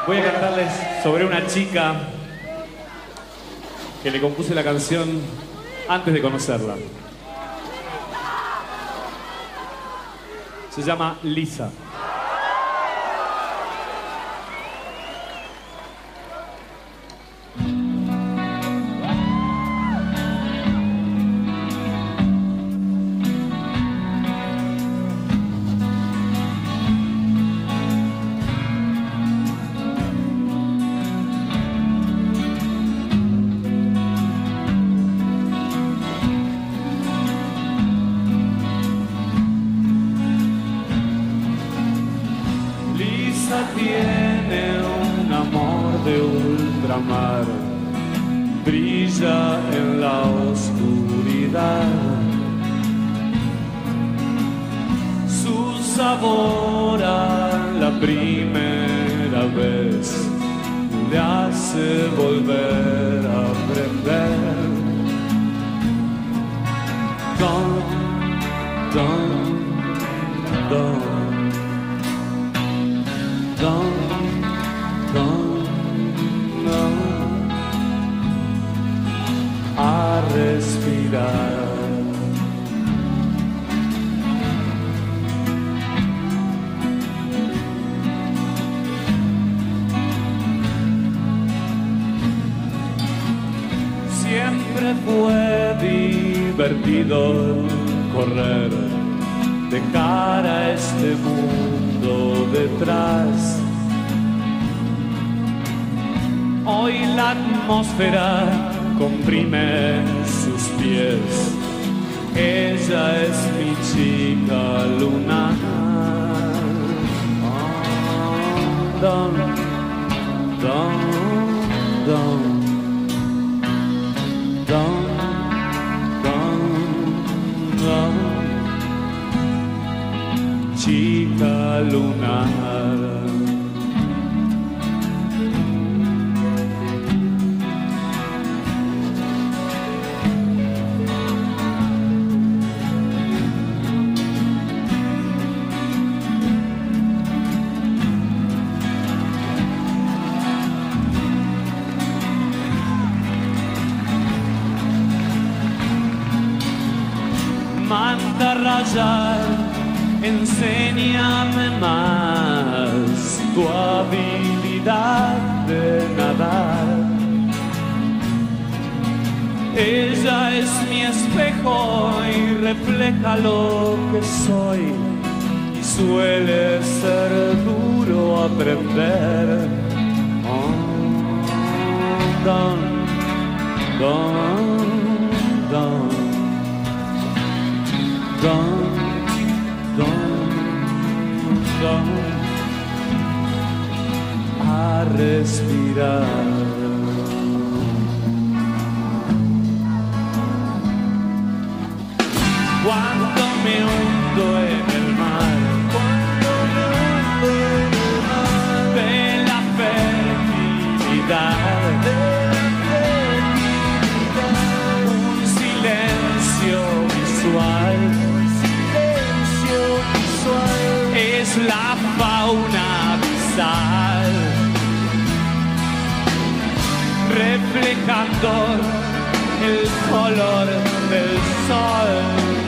Voy a cantarles sobre una chica que le compuse la canción antes de conocerla. Se llama Lisa. Tiene un amor de ultramar, brilla en la oscuridad. Su sabor a la primera vez le hace volver a aprender. Don, don, don. Don, don, don, a respirar. Siempre fue divertido correr de cara a este mundo detrás. Hoy la atmósfera comprime sus pies. Ella es mi chica lunar. Oh, don, don, don, don, don, don. Chica lunar. Manda rayar, enséñame más tu habilidad de nadar. Ella es mi espejo y refleja lo que soy, y suele ser duro aprender. Oh, don, don, don. Don, don, don, a respirar. Cuando me hundo en el mar, de la fertilidad, un silencio visual. Es la fauna abisal, reflejando el color del sol.